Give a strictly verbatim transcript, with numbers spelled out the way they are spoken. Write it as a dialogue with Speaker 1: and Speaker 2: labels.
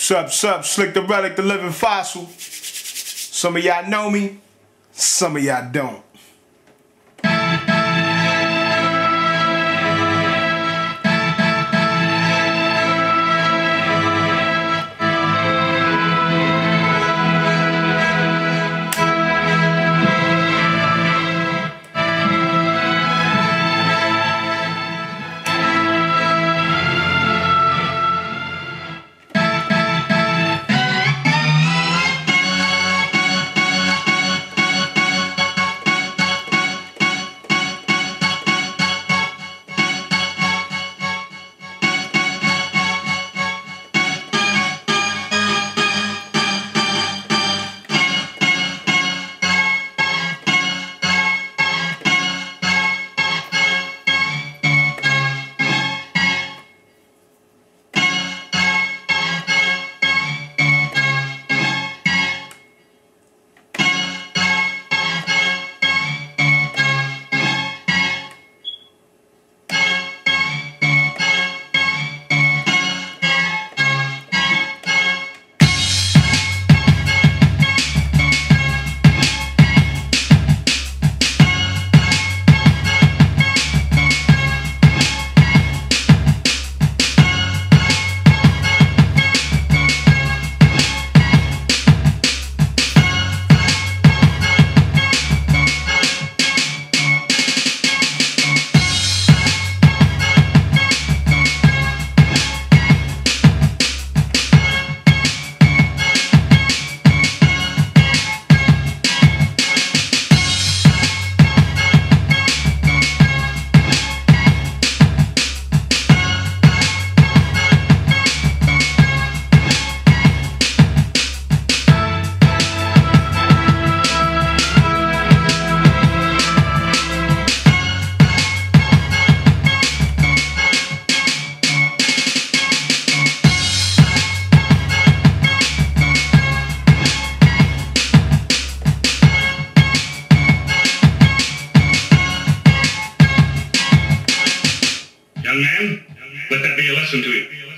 Speaker 1: Sup, sup, Slik the Relic, the living fossil. Some of y'all know me, some of y'all don't.
Speaker 2: Young man, let that be a lesson to you.